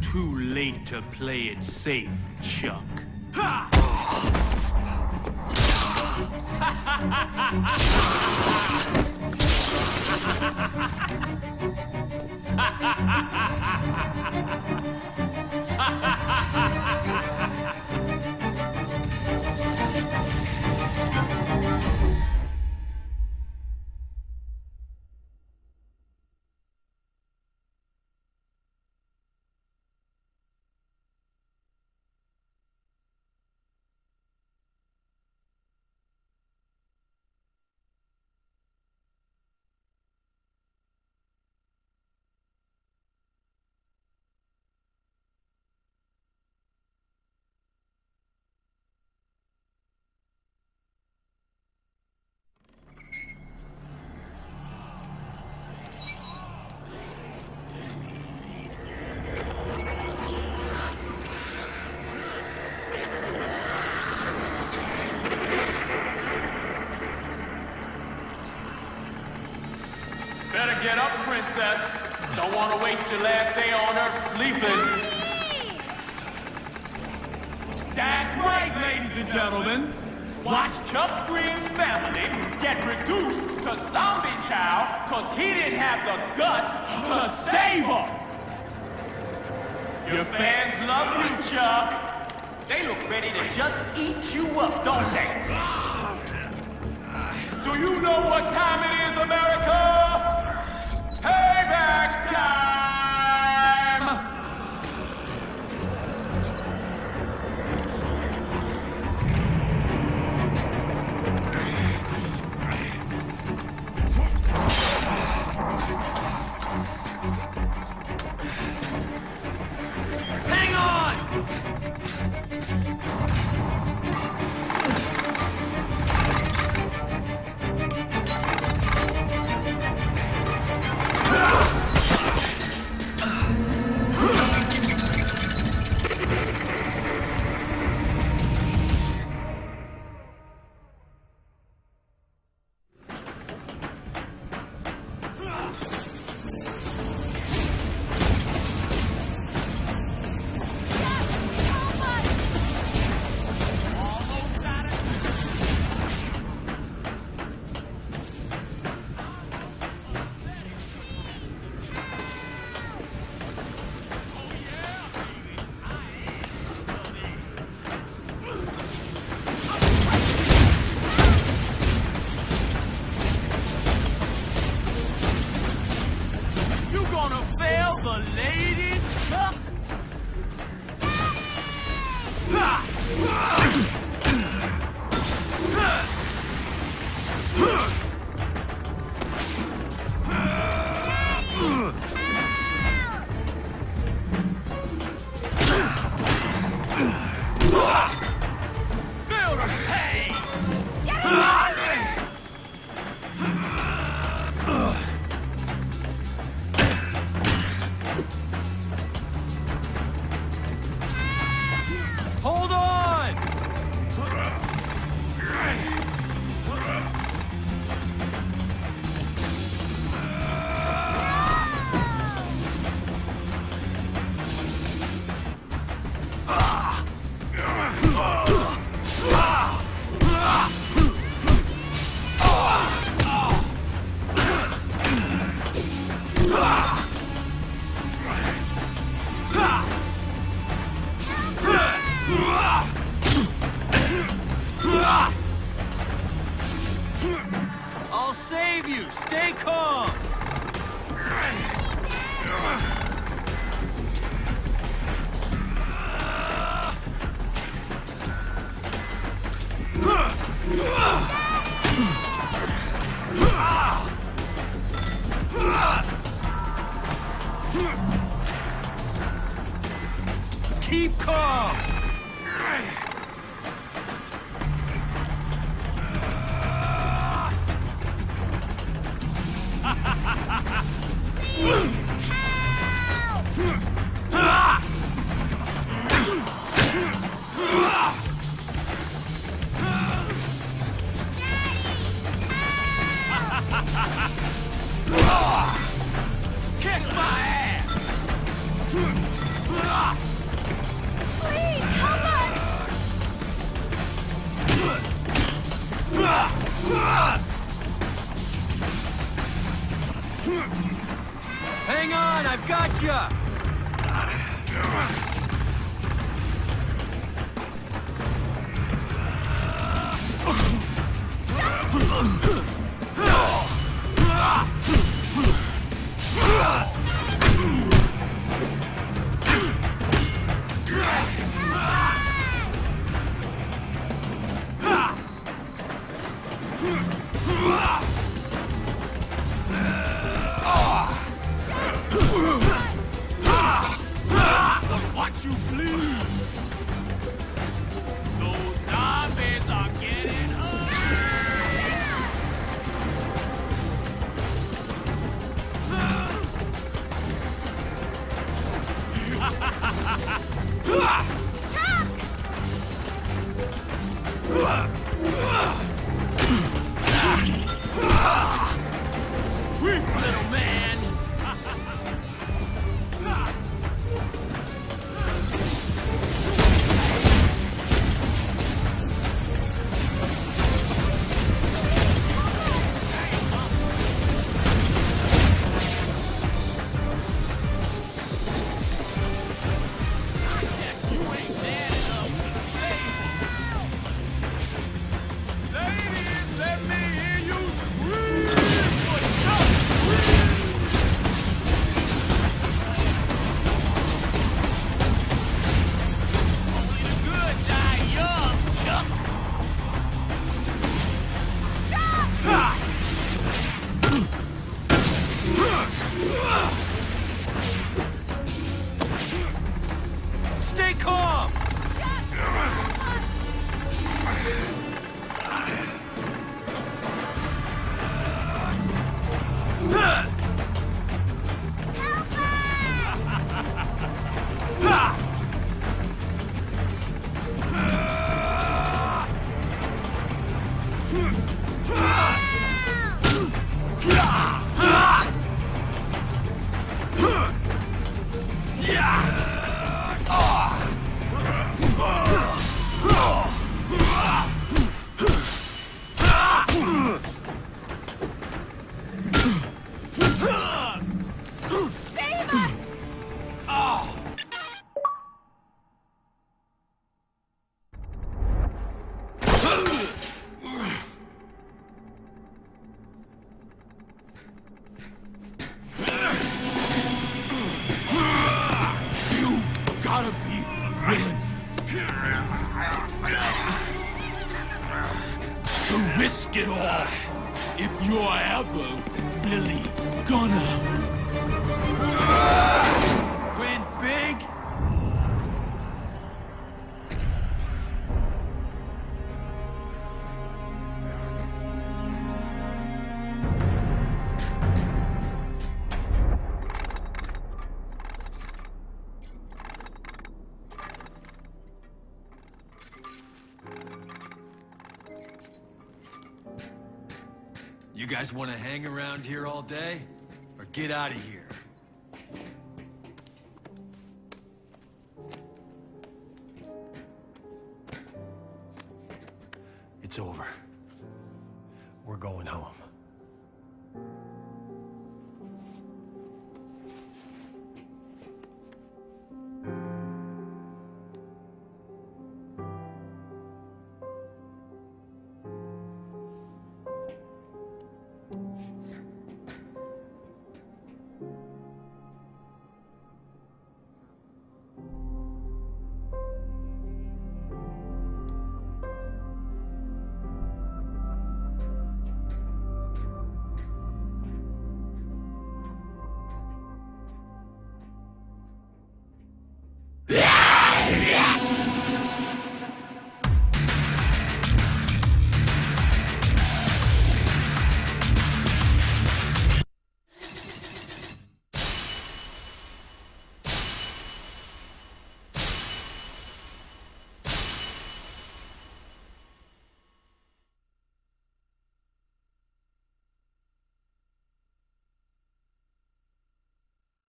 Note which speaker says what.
Speaker 1: Too late to play it safe, Chuck. Ha!
Speaker 2: Better get up, princess. Don't want to waste your last day on Earth sleeping. That's right, ladies and gentlemen. Watch Chuck Green's family get reduced to zombie chow because he didn't have the guts to save them. Your fans love you, Chuck. They look ready to just eat you up, don't they? Do you know what time it is, America? Payback time!
Speaker 1: Hang on! The ladies, Chuck? Feel the pain! Hold on! I'll save you. Stay calm. Keep calm. Kiss my ass!
Speaker 3: Hang on, I've got ya!
Speaker 1: Watch you bleed! Those zombies are getting Weak little man!
Speaker 3: Stay calm!
Speaker 1: Gotta be willing to risk it all if you're ever really gonna
Speaker 3: Win big? You guys want to hang around here all day? Or get out of here? It's over. We're going home.